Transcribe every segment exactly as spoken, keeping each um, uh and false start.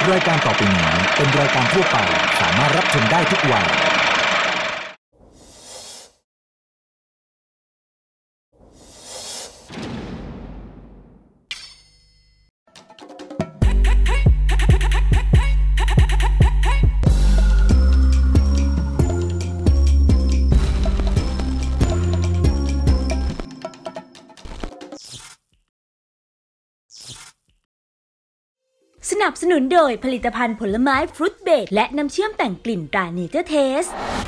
รายการต่อไปนี้เป็นรายการทั่วไปสามารถรับชมได้ทุกวัยสนับสนุนโดยผลิตภัณฑ์ผลไม้ฟรุตเบรดและน้ำเชื่อมแต่งกลิ่นตราเนเจอร์เทส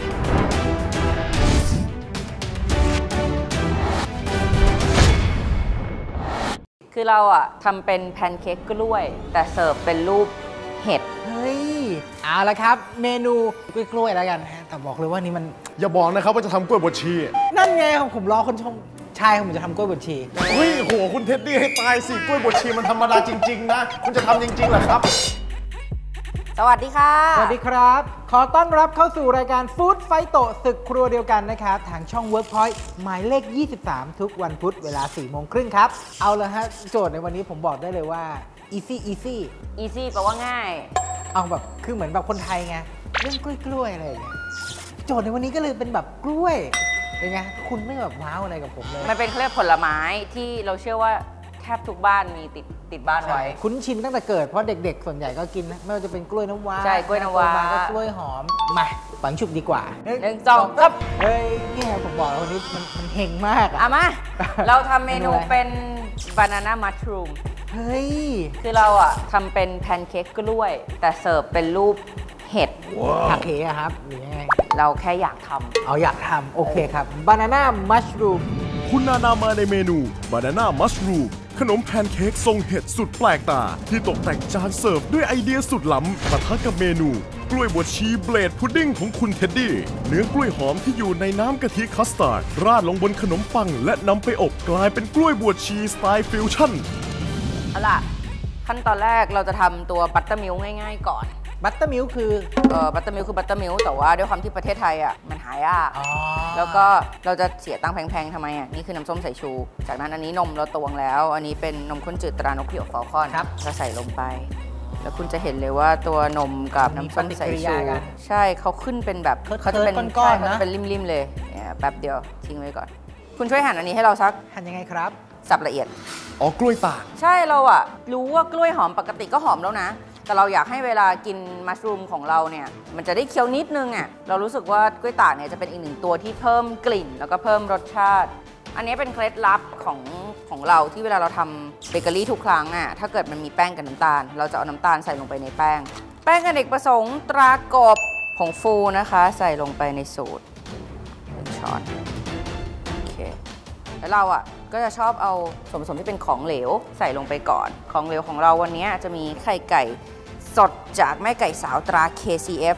คือเราอะทำเป็นแพนเค้กกล้วยแต่เสิร์ฟเป็นรูปเห็ดเฮ้ยเอาละครับเมนูกล้วยๆแล้วกันแต่บอกเลยว่านี่มันอย่าบอกนะครับว่าจะทำกล้วยบดชีนั่นไงผมรอคนชมใช่ผมจะทำกล้วยบดชีเฮ้ยโหคุณเท็ดดี้ให้ตายสิกล้วยบดชีมันธรรมดาจริงๆนะคุณจะทำจริงๆเหรอครับสวัสดีค่ะสวัสดีครับขอต้อนรับเข้าสู่รายการฟู้ดไฟโตศึกครัวเดียวกันนะครับทางช่อง Workpoint หมายเลขยี่สิบสามทุกวันพุธเวลาสี่โมงครึ่งครับเอาละฮะโจทย์ในวันนี้ผมบอกได้เลยว่า easy easy easy แปลว่าง่ายเอาแบบคือเหมือนแบบคนไทยไงเรื่องกล้วยๆอะไรอย่างเงี้ยโจทย์ในวันนี้ก็เลยเป็นแบบกล้วยเป็นไงคุณไม่แบบว้าวอะไรกับผมเลยมันเป็นเครื่องผลไม้ที่เราเชื่อว่าแทบทุกบ้านมีติดติดบ้านไว้คุ้นชินตั้งแต่เกิดเพราะเด็กๆส่วนใหญ่ก็กินนะไม่ว่าจะเป็นกล้วยน้ำว้าใช่กล้วยน้ำว้าก็กล้วยหอมมาฝังฉุบดีกว่าหนึ่งสองครับเฮ้ยนี่ไงผมบอกแล้ววันนี้มันมันเฮงมากอ่ะมาเราทำเมนูเป็นบานาน่ามัชรูมเฮ้ยคือเราอ่ะทำเป็นแพนเค้กกล้วยแต่เสิร์ฟเป็นรูปเห็ดผักเอะครับหรือยังไงเราแค่อยากทำเอาอยากทำโอเคครับบานาน่ามัชรูมคุณนานามาในเมนูบานาน่ามัชรูมขนมแพนเค้กทรงเห็ดสุดแปลกตาที่ตกแต่งจานเสิร์ฟด้วยไอเดียสุดล้ำปะทะกับเมนูกล้วยบวชชีเบลดพุดดิ้งของคุณเท็ดดี้เนื้อกล้วยหอมที่อยู่ในน้ำกะทิคัสตาร์ดราดลงบนขนมปังและนำไปอบกลายเป็นกล้วยบวชชีสไตล์ฟิวชั่นเอาล่ะขั้นตอนแรกเราจะทำตัวบัตเตอร์มิลค์ง่ายๆก่อนบัตเตอร์มิลค์คือเอ่อบัตเตอร์มิลค์คือบัตเตอร์มิลค์แต่ว่าด้วยความที่ประเทศไทยอ่ะมันหายากแล้วก็เราจะเสียตังค์แพงๆทำไมอ่ะนี่คือน้ำส้มสายชูจากนั้นอันนี้นมเราตวงแล้วอันนี้เป็นนมข้นจืดตรานกเหี่ยวฟอลคอนเราใส่ลงไปแล้วคุณจะเห็นเลยว่าตัวนมกับน้ำส้มสายชูใช่เขาขึ้นเป็นแบบเขาจะเป็นก้อนๆนะเป็นริมๆเลยแป๊บเดียวทิ้งไว้ก่อนคุณช่วยหั่นอันนี้ให้เราสักหั่นยังไงครับสับละเอียดอ๋อกล้วยตากใช่เราอ่ะรู้ว่ากล้วยหอมปกติก็หอมแล้วนะแต่เราอยากให้เวลากินมัชรูมของเราเนี่ยมันจะได้เคี้ยวนิดนึงอ่ะเรารู้สึกว่ากล้วยตากเนี่ยจะเป็นอีกหนึ่งตัวที่เพิ่มกลิ่นแล้วก็เพิ่มรสชาติอันนี้เป็นเคล็ดลับของของเราที่เวลาเราทำเบเกอรี่ทุกครั้งอ่ะถ้าเกิดมันมีแป้งกับน้ำตาลเราจะเอาน้ำตาลใส่ลงไปในแป้งแป้งอเนกประสงค์ตรากบผงฟูนะคะใส่ลงไปในสูตรหนึ่งช้อนโอเคแล้วเราอ่ะก็จะชอบเอาส่วนผสมที่เป็นของเหลวใส่ลงไปก่อนของเหลวของเราวันนี้จะมีไข่ไก่สดจากแม่ไก่สาวตรา เค ซี เอฟ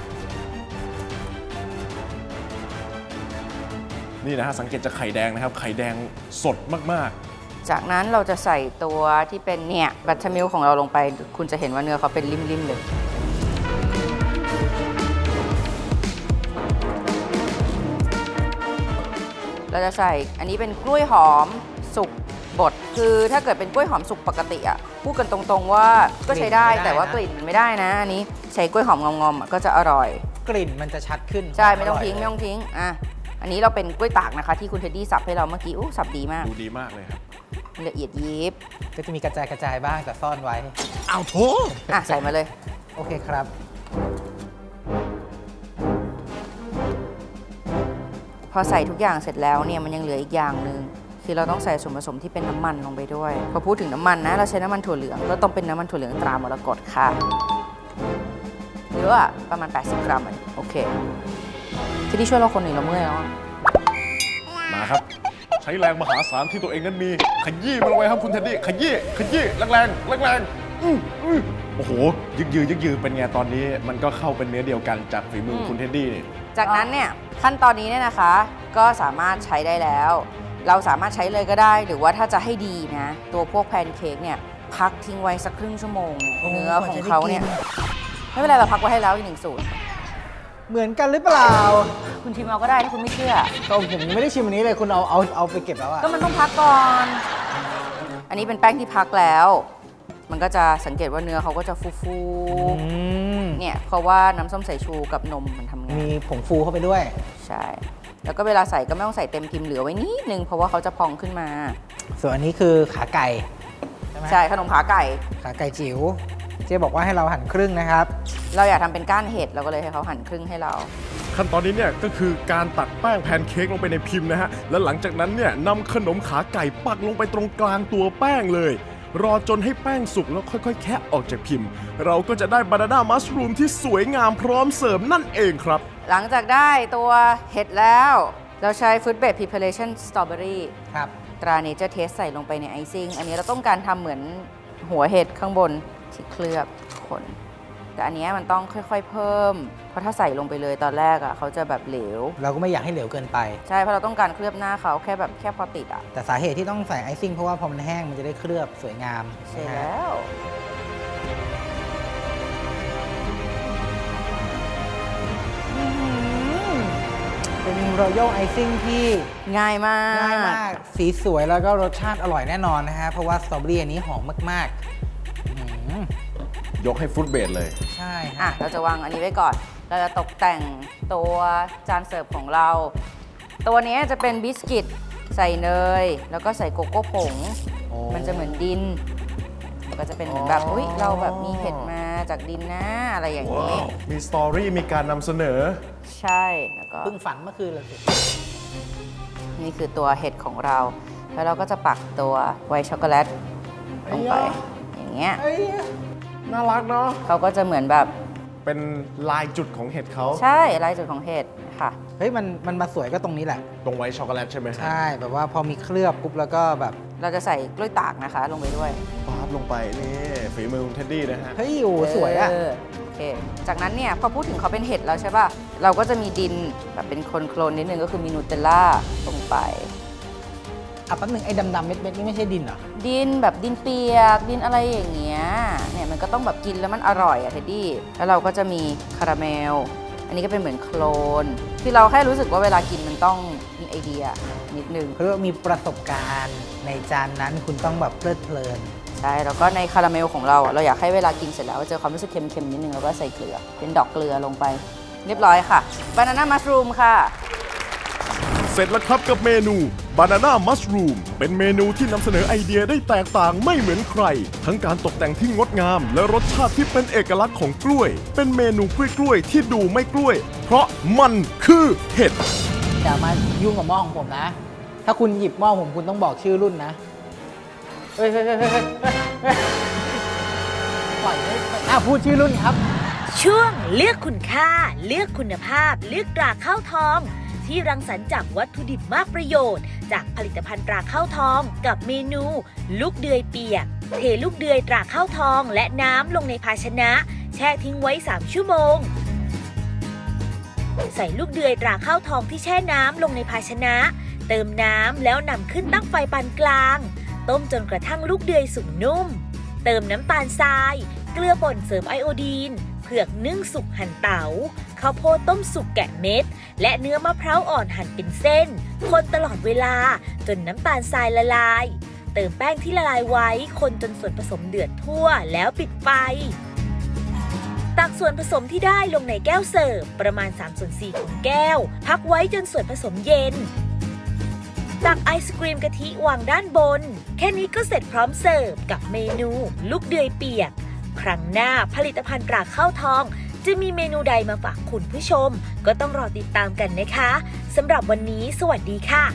นี่นะฮะสังเกตจากไข่แดงนะครับไข่แดงสดมากๆจากนั้นเราจะใส่ตัวที่เป็นเนี่ยบัตเตอร์มิลค์ของเราลงไปคุณจะเห็นว่าเนื้อเขาเป็นริมๆเลยเราจะใส่อันนี้เป็นกล้วยหอมสุกบดคือถ้าเกิดเป็นกล้วยหอมสุกปกติอ่ะพูดกันตรงๆว่าก็ใช้ได้แต่ว่ากลิ่นมันไม่ได้นะอันนี้ใช้กล้วยหอมงอมๆก็จะอร่อยกลิ่นมันจะชัดขึ้นใช่ไม่ต้องทิ้งไม่ต้องทิ้งอ่ะอันนี้เราเป็นกล้วยตากนะคะที่คุณเท็ดดี้สับให้เราเมื่อกี้อู้สับดีมากดูดีมากเลยครับละเอียดยิบก็จะมีกระจายกระจายบ้างแต่ซ่อนไว้เอาโถอ่ะใส่มาเลยโอเคครับพอใส่ทุกอย่างเสร็จแล้วเนี่ยมันยังเหลืออีกอย่างหนึ่งคือเราต้องใส่ส่วนผสมที่เป็นน้ำมันลงไปด้วยพอพูดถึงน้ำมันนะเราใช้น้ำมันถั่วเหลืองก็ต้องเป็นน้ำมันถั่วเหลืองตรามรกตค่ะเยอะอะประมาณแปดสิบกรัมโอเคที่ที่ช่วยเราคนหนึ่งเราเมื่อยแล้วมาครับใช้แรงมหาศาลที่ตัวเองนั้นมีขยี้มันลงไปครับคุณเท็ดดี้ขยี้ขยี้แรงแรงแรงแรงโอ้โหยึกยือยึกยือเป็นไงตอนนี้มันก็เข้าเป็นเนื้อเดียวกันจากฝีมือคุณเท็ดดี้จากนั้นเนี่ยขั้นตอนนี้เนี่ยนะคะก็สามารถใช้ได้แล้วเราสามารถใช้เลยก็ได้หรือว่าถ้าจะให้ดีนะตัวพวกแพนเค้กเนี่ยพักทิ้งไว้สักครึ่งชั่วโมงเนื้อของเขาเนี่ยไม่เป็นไรเราพักไว้ให้แล้วอีกหนึ่งสูตรเหมือนกันหรือเปล่าคุณชิมเอาก็ได้ถ้าคุณไม่เชื่อก็ผมยังไม่ได้ชิมอันนี้เลยคุณเอาเอาเอาไปเก็บแล้วอะก็มันต้องพักก่อนอันนี้เป็นแป้งที่พักแล้วมันก็จะสังเกตว่าเนื้อเขาก็จะฟูๆเนี่ยเพราะว่าน้ำส้มสายชูกับนมมันทำงานมีผงฟูเข้าไปด้วยใช่แล้วก็เวลาใส่ก็ไม่ต้องใส่เต็มพิมพ์เหลือไว้นิดนึงเพราะว่าเขาจะพองขึ้นมาส่วนอันนี้คือขาไก่ใช่ไหมใช่ขนมขาไก่ขาไก่จิ๋วเจ๊บอกว่าให้เราหั่นครึ่งนะครับเราอยากทำเป็นก้านเห็ดเราก็เลยให้เขาหั่นครึ่งให้เราขั้นตอนนี้เนี่ยก็คือการตักแป้งแพนเค้กลงไปในพิมพ์นะฮะแล้วหลังจากนั้นเนี่ยนำขนมขาไก่ปักลงไปตรงกลางตัวแป้งเลยรอจนให้แป้งสุกแล้วค่อยๆแคะออกจากพิมพ์เราก็จะได้บานาน่ามัชรูมที่สวยงามพร้อมเสิร์ฟนั่นเองครับหลังจากได้ตัวเห็ดแล้วเราใช้ Fruit Based Preparation Strawberry ครับตรา Nature Taste ใส่ลงไปในไอซิ่งอันนี้เราต้องการทำเหมือนหัวเห็ดข้างบนที่เคลือบคนแต่อันนี้มันต้องค่อยๆเพิ่มเพราะถ้าใส่ลงไปเลยตอนแรกอ่ะเขาจะแบบเหลวเราก็ไม่อยากให้เหลวเกินไปใช่เพราะเราต้องการเคลือบหน้าเขาแค่แบบแค่พอติดอ่ะแต่สาเหตุที่ต้องใส่ไอซิ่งเพราะว่าพอมันแห้งมันจะได้เคลือบสวยงามใช่แล้วเป็นรอยัลไอซิ่งที่ง่ายมากง่ายมากสีสวยแล้วก็รสชาติอร่อยแน่นอนนะฮะเพราะว่าสตรอเบอรี่อันนี้หอมมากยกให้ฟรุตเบสเลยใช่อ่ะเราจะวางอันนี้ไว้ก่อนเราจะตกแต่งตัวจานเสิร์ฟของเราตัวนี้จะเป็นบิสกิตใส่เนยแล้วก็ใส่โกโก้ผงมันจะเหมือนดินมันก็จะเป็นเหมือนแบบอุ้ยเราแบบมีเห็ดมาจากดินนะอะไรอย่างนี้มีสตอรี่มีการนำเสนอใช่แล้วก็เพิ่งฝันเมื่อคืนเลยสินี่คือตัวเห็ดของเราแล้วเราก็จะปักตัวไวท์ช็อกโกแลตลงไปอย่างเงี้ยน่ารักเนาะเขาก็จะเหมือนแบบเป็นลายจุดของเห็ดเขาใช่ลายจุดของเห็ดค่ะเฮ้ยมันมันมาสวยก็ตรงนี้แหละตรงไวท์ช็อกโกแลตใช่ไหมใช่แบบว่าพอมีเคลือบปุ๊บแล้วก็แบบเราจะใส่กล้วยตากนะคะลงไปด้วยปาดลงไปนี่ฝีมือของเท็ดดี้นะฮะเฮ้ยโอ้สวยอ่ะโอเคจากนั้นเนี่ยพอพูดถึงเขาเป็นเห็ดแล้วใช่ป่ะเราก็จะมีดินแบบเป็นโคลนๆนิดนึงก็คือมีนูเทลล่าลงไปอ่ะแป๊บนึงไอ้ดำๆเม็ดๆนี่ไม่ใช่ดินเหรอดินแบบดินเปียกดินอะไรอย่างเงี้ยเนี่ยมันก็ต้องแบบกินแล้วมันอร่อยอะเท็ดดี้แล้วเราก็จะมีคาราเมลอันนี้ก็เป็นเหมือนโคลนที่เราแค่รู้สึกว่าเวลากินมันต้องมีไอเดียนิดนึงคือมีประสบการณ์ในจานนั้นคุณต้องแบบเพลิดเพลินใช่แล้วก็ในคาราเมลของเราเราอยากให้เวลากินเสร็จแล้วเจอความรู้สึกเค็มๆนิดนึงแล้วก็ใส่เกลือเป็นดอกเกลือลงไปเรียบร้อยค่ะบานาน่ามัชรูมค่ะเสร็จแล้วครับกับเมนูบานาน่ามัชรูมเป็นเมนูที่นำเสนอไอเดียได้แตกต่างไม่เหมือนใครทั้งการตกแต่งที่งดงามและรสชาติที่เป็นเอกลักษณ์ของกล้วยเป็นเมนูกล้วยๆที่ดูไม่กล้วยเพราะมันคือเห็ดอย่ามายุ่งกับหม้อของผมนะถ้าคุณหยิบหม้อผมคุณต้องบอกชื่อรุ่นนะเฮ้ยเฮ้ยเฮ้ยเฮ้ยปล่อยเลยอ่ะพูดชื่อรุ่นครับช่วงเลือกคุณค่าเลือกคุณภาพเลือกตราข้าวทองที่รังสรรค์จากวัตถุดิบมากประโยชน์จากผลิตภัณฑ์ตราข้าวทองกับเมนูลูกเดือยเปียกเทลูกเดือยตราข้าวทองและน้ำลงในภาชนะแช่ทิ้งไว้สามชั่วโมงใส่ลูกเดือยตราข้าวทองที่แช่น้ำลงในภาชนะเติมน้ำแล้วนำขึ้นตั้งไฟปานกลางต้มจนกระทั่งลูกเดือยสุกนุ่มเติมน้ำตาลทรายเกลือป่นเสริมไอโอดีนเผือกนึ่งสุกหั่นเต๋าข้าวโพดต้มสุกแกะเม็ดและเนื้อมะพร้าวอ่อนหั่นเป็นเส้นคนตลอดเวลาจนน้ำตาลทรายละลายเติมแป้งที่ละลายไว้คนจนส่วนผสมเดือดทั่วแล้วปิดไฟตักส่วนผสมที่ได้ลงในแก้วเสิร์ฟประมาณสามส่วนสี่ของแก้วพักไว้จนส่วนผสมเย็นตักไอศกรีมกะทิวางด้านบนแค่นี้ก็เสร็จพร้อมเสิร์ฟกับเมนูลูกเดือยเปียกครั้งหน้าผลิตภัณฑ์ตราข้าวทองจะมีเมนูใดมาฝากคุณผู้ชมก็ต้องรอติดตามกันนะคะสำหรับวันนี้สวัสดีค่ะ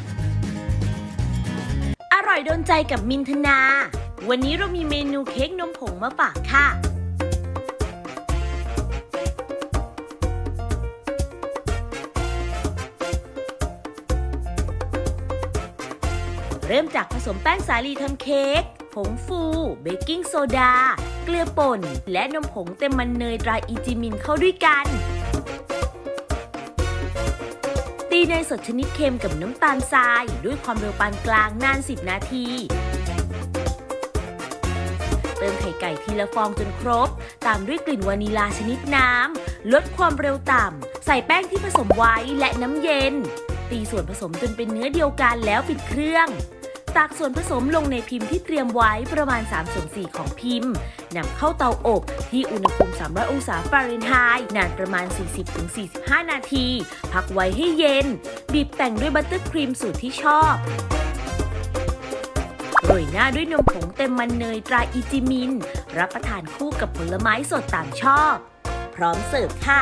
อร่อยโดนใจกับมินธนาวันนี้เรามีเมนูเค้กนมผงมาฝากค่ะเริ่มจากผสมแป้งสาลีทำเค้กผงฟูเบกกิ้งโซดาเกลือป่นและนมผงเต็มมันเนยตราอีจิมินเข้าด้วยกันตีเนยสดชนิดเค็มกับน้ำตาลทรายด้วยความเร็วปานกลางนานสิบนาทีเติมไข่ไก่ทีละฟองจนครบตามด้วยกลิ่นวานิลาชนิดน้ำลดความเร็วต่ำใส่แป้งที่ผสมไว้และน้ำเย็นตีส่วนผสมจนเป็นเนื้อเดียวกันแล้วปิดเครื่องตักส่วนผสมลงในพิมพ์ที่เตรียมไว้ประมาณสามส่วนสี่ของพิมพ์นำเข้าเตาอบที่อุณหภูมิสามร้อยองศาฟาเรนไฮต์นานประมาณ สี่สิบถึงสี่สิบห้า นาทีพักไว้ให้เย็นบีบแต่งด้วยบัตเตอร์ครีมสูตรที่ชอบโรยหน้าด้วยนมผงเต็มมันเนยตราอิจิมินรับประทานคู่กับผลไม้สดตามชอบพร้อมเสิร์ฟค่ะ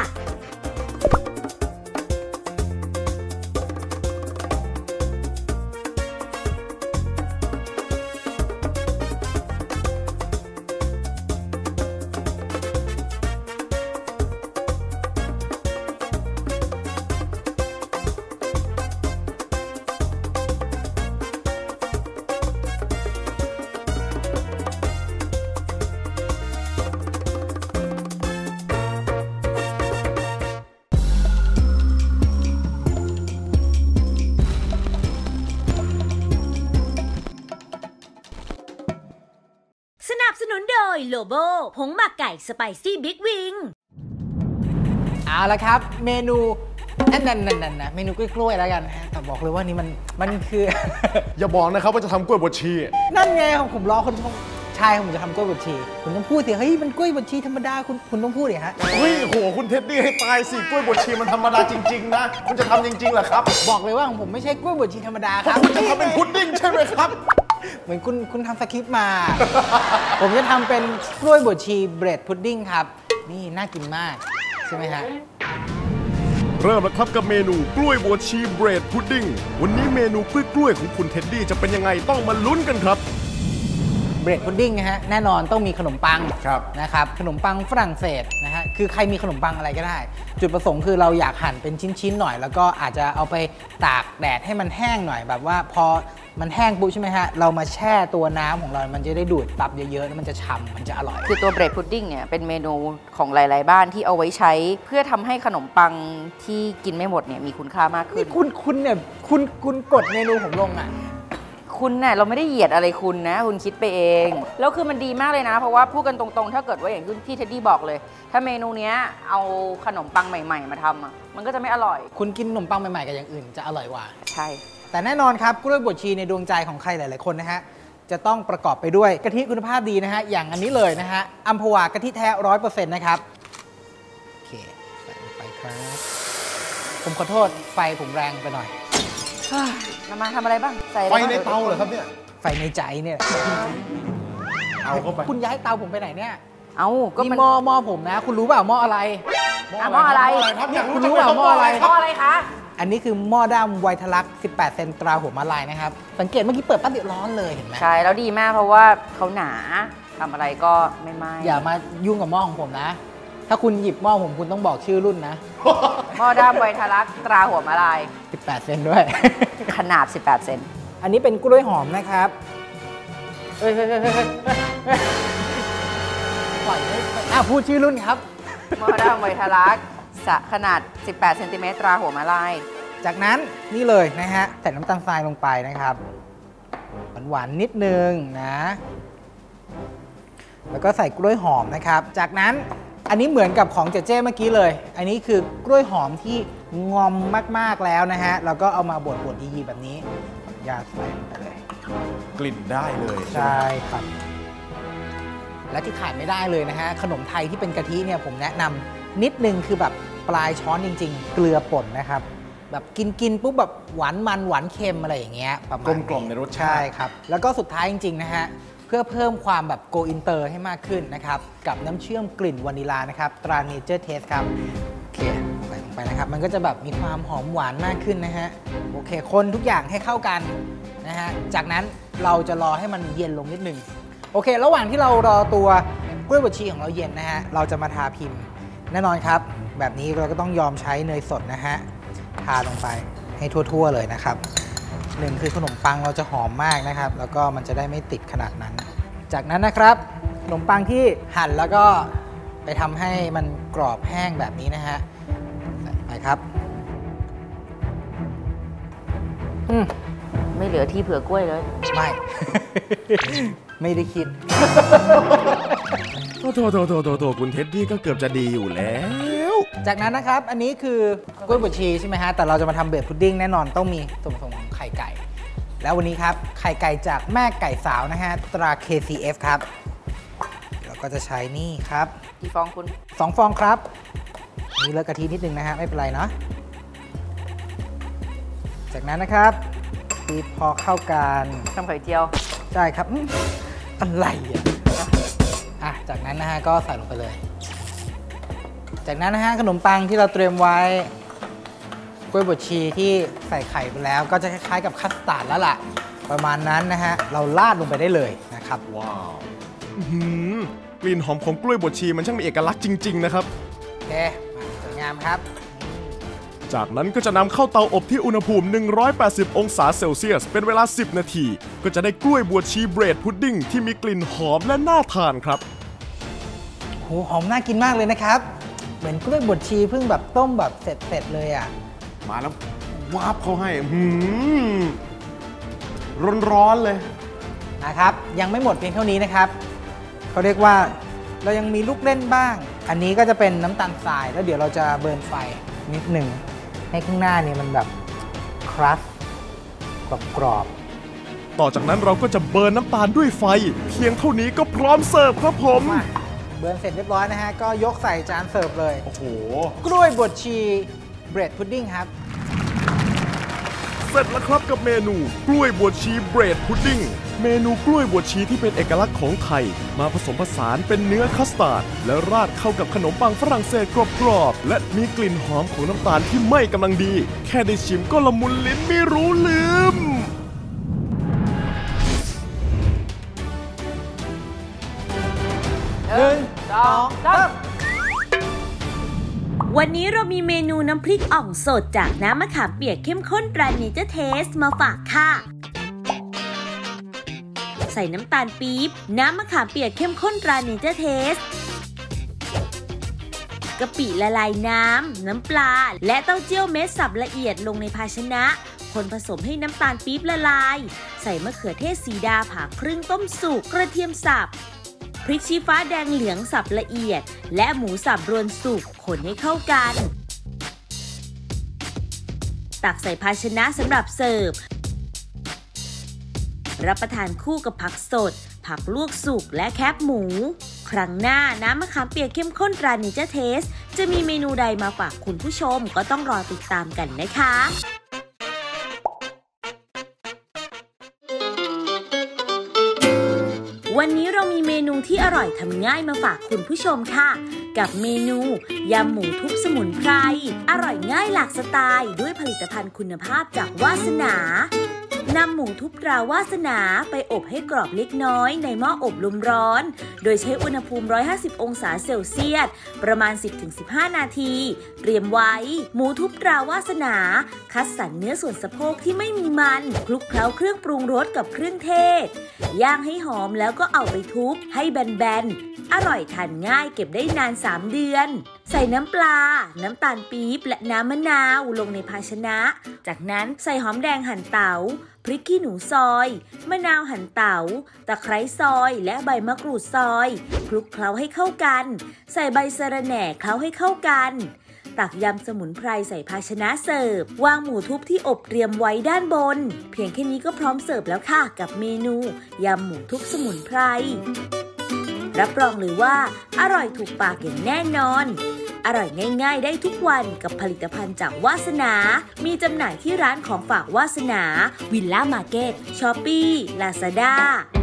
สนับสนุนโดยโลโบผงหมักไก่สไปซี่บิ๊กวิงเอาละครับเมนูนั่นนั่นนั่นนั่นนะเมนูกล้วยๆแล้วกันแต่บอกเลยว่านี่มันมันคืออย่าบอกนะครับว่าจะทำกล้วยบดชีนั่นไงผมรอคนชายผมจะทำกล้วยบดชีคุณต้องพูดสิเฮ้ยมันกล้วยบดชีธรรมดาคุณคุณต้องพูดดิฮะเฮ้ยโหคุณเท็ดดี้ให้ตายสิกล้วยบดชีมันธรรมดาจริงๆนะคุณจะทำจริงๆเหรอครับบอกเลยว่าของผมไม่ใช่กล้วยบดชีธรรมดาครับคุณจะทำเป็นพุดดิ้งใช่ไหมครับเหมือนคุณคุณทำสคริปต์มา ผมจะทำเป็นกล้วยบดชีเบรดพุดดิ้งครับนี่น่ากินมากใช่ไหมฮะเริ่มแล้วครับกับเมนูกล้วยบดชีเบรดพุดดิ้งวันนี้เมนูกล้วยๆของคุณเท็ดดี้จะเป็นยังไงต้องมาลุ้นกันครับเบรดพุดดิ้งนะฮะแน่นอนต้องมีขนมปังนะครับขนมปังฝรั่งเศสนะฮะคือใครมีขนมปังอะไรก็ได้จุดประสงค์คือเราอยากหั่นเป็นชิ้นๆหน่อยแล้วก็อาจจะเอาไปตากแดดให้มันแห้งหน่อยแบบว่าพอมันแห้งปุ๊บใช่ไหมฮะเรามาแช่ตัวน้ำของเรามันจะได้ดูดตับเยอะๆแล้วมันจะฉ่ำมันจะอร่อยคือตัวเบรดพุดดิ้งเนี่ยเป็นเมนูของหลายๆบ้านที่เอาไว้ใช้เพื่อทำให้ขนมปังที่กินไม่หมดเนี่ยมีคุณค่ามากขึ้นคุณคุณเนี่ยคุณคุณกดเมนูผมลงอ่ะคุณเนี่ยเราไม่ได้เหยียดอะไรคุณนะคุณคิดไปเองแล้วคือมันดีมากเลยนะเพราะว่าพูดกันตรงๆถ้าเกิดว่าอย่างที่เท็ดดี้บอกเลยถ้าเมนูนี้เอาขนมปังใหม่ๆมาทำอ่ะมันก็จะไม่อร่อยคุณกินขนมปังใหม่ๆกับอย่างอื่นจะอร่อยกว่าใช่แต่แน่นอนครับกล้วยบดชีในดวงใจของใครหลายๆคนนะฮะจะต้องประกอบไปด้วยกะทิคุณภาพดีนะฮะอย่างอันนี้เลยนะฮะอัมพวากะทิแท้ร้อยเปอร์เซ็นต์นะครับโอเคใส่ลงไปครับผมขอโทษไฟผมแรงไปหน่อยมามาทำอะไรบ้างใส่ไฟในเตาเหรอครับเนี่ยไฟในใจเนี่ยเอาเข้าไปคุณย้ายเตาผมไปไหนเนี่ยเอาก็มันหม้อหม้อผมนะคุณรู้เปล่าหม้ออะไรหม้ออะไรคุณรู้เปล่าหม้ออะไรหม้ออะไรคะอันนี้คือหม้อด้ามไวทลักสิบแปดเซนตราหัวมาลายนะครับสังเกตเมื่อกี้เปิดปั๊บเดือดร้อนเลยเห็นไหมใช่แล้วดีมากเพราะว่าเขาหนาทำอะไรก็ไม่ไหม้อย่ามายุ่งกับหม้อของผมนะถ้าคุณหยิบหม้อผมคุณต้องบอกชื่อรุ่นนะหม้อด้ามไวทลักตราหัวมาลายสิบแปดเซนด้วยขนาดสิบแปดเซนอันนี้เป็นกล้วยหอมนะครับเฮ้ยเฮ้ยเฮ้ยเฮ้ยปล่อยเลยอ่ะพูดชื่อรุ่นครับหม้อด้ามไวทลักขนาดสิบแปดเซนติเมตรตราหัวมาลายจากนั้นนี่เลยนะฮะใส่น้ำตาลทรายลงไปนะครับหวานๆนิดนึงนะแล้วก็ใส่กล้วยหอมนะครับจากนั้นอันนี้เหมือนกับของเจเจ้เมื่อกี้เลยอันนี้คือกล้วยหอมที่งอมมากๆแล้วนะฮะแล้วก็เอามาบดๆยีๆแบบนี้ยาใส่ไปเลยกลิ่นได้เลยใช่ครับและที่ขาดไม่ได้เลยนะฮะขนมไทยที่เป็นกะทิเนี่ยผมแนะนำนิดนึงคือแบบปลายช้อนจริงๆเกลือป่นนะครับแบบกินกินปุ๊บแบบหวานมันหวานเค็มอะไรอย่างเงี้ยประมาณกลมกล่อมในรสชาติใช่ครับแล้วก็สุดท้ายจริงๆนะฮะเพื่อเพิ่มความแบบโกอินเตอร์ให้มากขึ้นนะครับกับน้ำเชื่อมกลิ่นวานิลานะครับตราเนเจอร์เทสครับโอเคใส่ลงไปนะครับมันก็จะแบบมีความหอมหวานมากขึ้นนะฮะโอเคคนทุกอย่างให้เข้ากันนะฮะจากนั้นเราจะรอให้มันเย็นลงนิดนึงโอเคระหว่างที่เรารอตัวกล้วยบดชีของเราเย็นนะฮะเราจะมาทาพิมพ์แน่นอนครับแบบนี้เราก็ต้องยอมใช้เนยสดนะฮะทาลงไปให้ทั่วๆเลยนะครับหนึ่งคือขนมปังเราจะหอมมากนะครับแล้วก็มันจะได้ไม่ติดขนาดนั้นจากนั้นนะครับขนมปังที่หั่นแล้วก็ไปทำให้มันกรอบแห้งแบบนี้นะฮะใส่ไปครับอืมไม่เหลือที่เผื่อกล้วยเลยไม่ ไม่ได้คิดโทษโทษโทษโทษคุณเท็ดดี้ก็เกือบจะดีอยู่แล้วจากนั้นนะครับอันนี้คือกล้วยบดชีใช่ไหมฮะแต่เราจะมาทำเบรดพุดดิ้งแน่นอนต้องมีส่วนผสมของไข่ไก่แล้ววันนี้ครับไข่ไก่จากแม่ไก่สาวนะฮะตรา เค ซี เอฟ ครับเราก็จะใช้นี่ครับกี่ฟองคุณสองฟองครับมีเลอะกะทินิดนึงนะฮะไม่เป็นไรเนาะจากนั้นนะครับตีพอเข้ากันทำไข่เจียวใช่ครับอะไรอ่ะอ่ะจากนั้นนะฮะก็ใส่ลงไปเลยจากนั้นนะฮะขนมปังที่เราเตรียมไว้กล้วยบดชีที่ใส่ไข่ไปแล้วก็จะคล้ายๆกับคัสตาร์ดแล้วล่ะประมาณนั้นนะฮะเราราดลงไปได้เลยนะครับว้าวกลิ่นหอมของกล้วยบดชีมันช่างมีเอกลักษณ์จริงๆนะครับโอเคสวยงามครับจากนั้นก็จะนำเข้าเตาอบที่อุณหภูมิหนึ่งร้อยแปดสิบองศาเซลเซียสเป็นเวลาสิบนาทีก็จะได้กล้วยบวชชีเบรดพุดดิ้งที่มีกลิ่นหอมและน่าทานครับโหหอมน่ากินมากเลยนะครับเหมือนกล้วยบวชชีเพิ่งแบบต้มแบบเสร็จๆเลยอ่ะมาแล้ววาบเขาให้ร้อนๆเลยนะครับยังไม่หมดเพียงเท่านี้นะครับเขาเรียกว่าเรายังมีลูกเล่นบ้างอันนี้ก็จะเป็นน้ำตาลทรายแล้วเดี๋ยวเราจะเบิร์นไฟนิดหนึ่งให้ข้างหน้าเนี่ยมันแบบครัสกรอบต่อจากนั้นเราก็จะเบิร์นน้ำตาลด้วยไฟเพียงเท่านี้ก็พร้อมเสิร์ฟครับผมเบิร์นเสร็จเรียบร้อยนะฮะก็ยกใส่จานเสิร์ฟเลยโอ้โหกล้วยบดชีเบรดพุดดิ้งครับเสร็จแล้วครับกับเมนูกล้วยบวชชีเบรดพุดดิ้งเมนูกล้วยบวชชีที่เป็นเอกลักษณ์ของไทยมาผสมผสานเป็นเนื้อคัสตาร์ดและราดเข้ากับขนมปังฝรั่งเศสกรอบๆและมีกลิ่นหอมของน้ำตาลที่ไม่กำลังดีแค่ได้ชิมก็ละมุนลิ้นไม่รู้ลืมหนึ่งสองสามวันนี้เรามีเมนูน้ำพริกอ่องสดจากน้ำมะขามเปียกเข้มข้นตราเนเจอร์เทสมาฝากค่ะใส่น้ำตาลปี๊บน้ำมะขามเปียกเข้มข้นตราเนเจอร์เทสกะปิละลายน้ำน้ำปลาและเต้าเจี้ยวเม็ดสับละเอียดลงในภาชนะคนผสมให้น้ำตาลปี๊บละลายใส่มะเขือเทศสีดาผ่าครึ่งต้มสุกกระเทียมสับพริกชี้ฟ้าแดงเหลืองสับละเอียดและหมูสับรวนสุกคนให้เข้ากันตักใส่ภาชนะสำหรับเสิร์ฟรับประทานคู่กับผักสดผักลวกสุกและแคบหมูครั้งหน้าน้ำมะขามเปียกเข้มข้นตราเนเจอร์เทสจะมีเมนูใดมาฝากคุณผู้ชมก็ต้องรอติดตามกันนะคะวันนี้เรามีเมนูที่อร่อยทำง่ายมาฝากคุณผู้ชมค่ะกับเมนูยำหมูทุบสมุนไพรอร่อยง่ายหลากสไตล์ด้วยผลิตภัณฑ์คุณภาพจากวาสนานำหมูทุบตราวาสนาไปอบให้กรอบเล็กน้อยในหม้ออบลมร้อนโดยใช้อุณหภูมิหนึ่งร้อยห้าสิบองศาเซลเซียสประมาณ สิบถึงสิบห้า นาทีเตรียมไว้หมูทุบตราวาสนาคัดสรรเนื้อส่วนสะโพกที่ไม่มีมันคลุกเคล้าเครื่องปรุงรสกับเครื่องเทศย่างให้หอมแล้วก็เอาไปทุบให้แบนๆอร่อยทานง่ายเก็บได้นานสามเดือนใส่น้ำปลาน้ำตาลปี๊บและน้ำมะนาวลงในภาชนะจากนั้นใส่หอมแดงหั่นเต๋าพริกขี้หนูซอยมะนาวหั่นเต๋าตะไคร้ซอยและใบมะกรูดซอยคลุกเคล้าให้เข้ากันใส่ใบสะระแหน่เคล้าให้เข้ากันตักยำสมุนไพรใส่ภาชนะเสิร์ฟวางหมูทุบที่อบเตรียมไว้ด้านบนเพียงแค่นี้ก็พร้อมเสิร์ฟแล้วค่ะกับเมนูยำหมูทุบสมุนไพรรับรองเลยว่าอร่อยถูกปากอย่างแน่นอนอร่อยง่ายๆได้ทุกวันกับผลิตภัณฑ์จากวาสนามีจำหน่ายที่ร้านของฝากวาสนาวิลล่ามาร์เก็ตช้อปปี้ลาซาด้า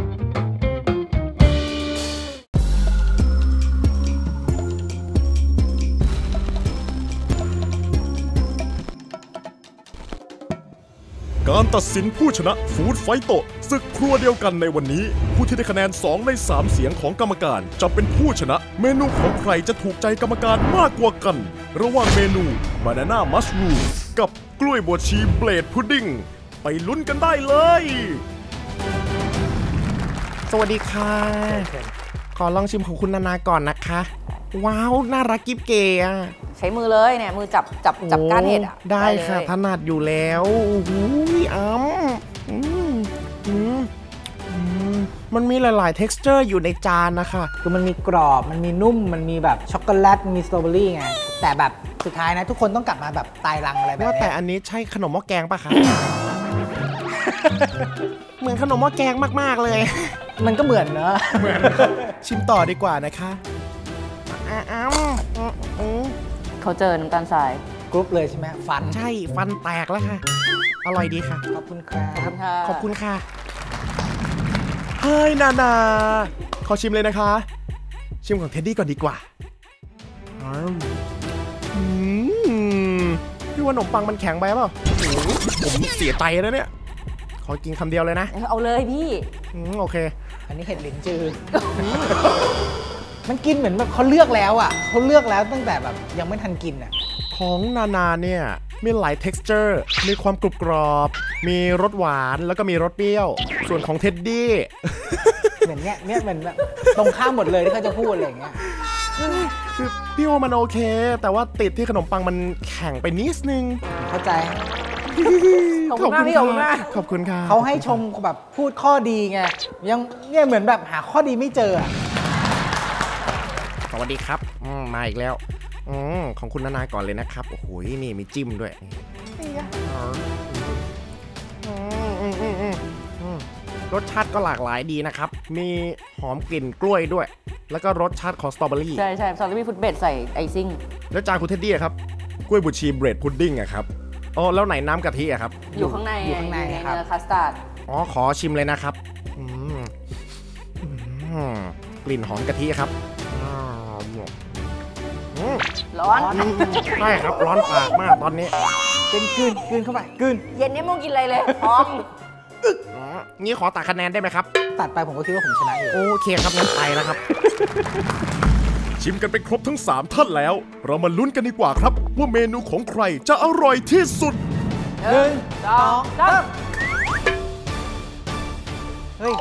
การตัดสินผู้ชนะฟู้ดไฟโตะศึกครัวเดียวกันในวันนี้ผู้ที่ได้คะแนนสองในสามเสียงของกรรมการจะเป็นผู้ชนะเมนูของใครจะถูกใจกรรมการมากกว่ากันระหว่างเมนูบานาน่ามัชรูมกับกล้วยบวชชีเบรดพุดดิ้งไปลุ้นกันได้เลยสวัสดีค่ะขอลองชิมของคุณนานาก่อนนะคะว้าวน่ารักกิ๊บเก๋อะใช้มือเลยเนี่ยมือจับจับจับก้านเห็ดอ่ะได้ค่ะถนัดอยู่แล้วอู้ยอ้ำอืมอืมอืมมันมีหลายๆ texture อยู่ในจานนะคะคือมันมีกรอบมันมีนุ่มมันมีแบบช็อกโกแลตมีสตรอเบอรี่ไงแต่แบบสุดท้ายนะทุกคนต้องกลับมาแบบตายรังอะไรแบบนี้ว่าแต่อันนี้ใช่ขนมหม้อแกงปะคะเหมือนขนมหม้อแกงมากๆเลยมันก็เหมือนเนอะเหมือนชิมต่อดีกว่านะคะอ้าวอืมอืมเขาเจอน้ำตาลทรายกรุ๊ปเลยใช่ไหมฟันใช่ฟันแตกแล้วค่ะ อร่อยดีค่ะขอบคุณครับขอบคุณค่ะ เฮ้ย นานาขอชิมเลยนะคะ ชิมของเท็ดดี้ก่อนดีกว่าอืมอืมพี่ว่าขนมปังมันแข็งไปเปล่าโอ้โหผมเสียใจแล้วเนี่ย ขอกินคำเดียวเลยนะเอาเลยพี่อืมโอเคอันนี้เห็ดหลินจือ มันกินเหมือนแบบเขาเลือกแล้วอ่ะเขาเลือกแล้วตั้งแต่แบบยังไม่ทันกินอ่ะของนานาเนี่ยมีหลาย texture มีความกรุบกรอบ มีรสหวานแล้วก็มีรสเปรี้ยว ส่วนของเท็ดดี้เหมือนเนี้ยเนี่ยเหมือนแบบตรงข้ามหมดเลยที่เขาจะพูดอะไรอย่างเงี้ยคือพี่ว่ามันโอเค แต่ว่าติดที่ขนมปังมันแข็งไปนิดนึงเข้าใจขอบคุณมากพี่ขอบคุณมากขอบคุณค่ะเขาให้ชมแบบพูดข้อดีไงยังเนี่ยเหมือนแบบหาข้อดีไม่เจออะสวัสดีครับอืมมาอีกแล้วอืมของคุณนานาก่อนเลยนะครับ โอ้โหนี่มีจิ้มด้วยอืมอืมอืมอืมอืมรสชาติก็หลากหลายดีนะครับ มีหอมกลิ่นกล้วยด้วย แล้วก็รสชาติของสตรอเบอรี่ใช่ใช่ซอสมีฟุตเบดใส่ไอซิ่งแล้วจานคุณเท็ดดี้อะครับกล้วยบวชชีเบรดพุดดิ้งอะครับอ๋อแล้วไหนน้ำกะทิอะครับอยู่ข้างในอยู่ข้างในในครับเนื้อคัสตาร์ดอ๋อขอชิมเลยนะครับอืมอืมกลิ่นหอมกะทิครับอืมร้อนใช่ครับร้อนปากมากตอนนี้เป็นกลืนกลืนเข้าไปกลืนเย็นนี้มึงกินอะไรเลยพร้อมอ๋องี้ขอตัดคะแนนได้ไหมครับตัดไปผมก็คิดว่าผมชนะอยู่โอเคครับงั้นไปนะครับชิมกันไปครบทั้งสามท่านแล้ว เรามาลุ้นกันดีกว่าครับ ว่าเมนูของใครจะอร่อยที่สุดหนึ่งสองสามเฮ้ย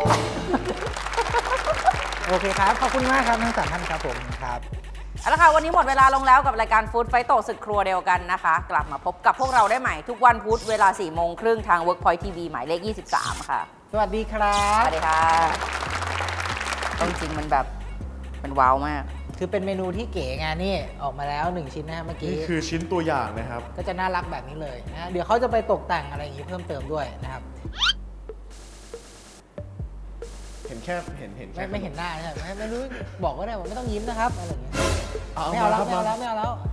โอเคครับ ขอบคุณมากครับทั้งสามท่านครับผมครับเอาละค่ะวันนี้หมดเวลาลงแล้วกับรายการฟู้ดไฟโตศึกครัวเดียวกันนะคะ กลับมาพบกับพวกเราได้ใหม่ทุกวันพุธเวลาสี่โมงครึ่งทาง Workpoint ที วี หมายเลขยี่สิบสามค่ะสวัสดีครัสบวัสดีค่ะจริงๆมันแบบมันว้าวมากคือเป็นเมนูที่เก๋ไงนี่ออกมาแล้วหนึ่งชิ้นนะฮะเมื่อกี้นี่คือชิ้นตัวอย่างนะครับก็จะน่ารักแบบนี้เลยนะเดี๋ยวเขาจะไปตกแต่งอะไรอย่างนี้เพิ่มเติมด้วยนะครับเห็นแค่เห็นเห็นไม่แค่ไม่เห็นหน้าใช่ไหมไม่รู้บอกก็ได้บอกไม่ต้องยิ้มนะครับอะไรอย่างเงี้ยเอาไม่เอาแล้วครับไม่เอาแล้วไม่เอาแล้ว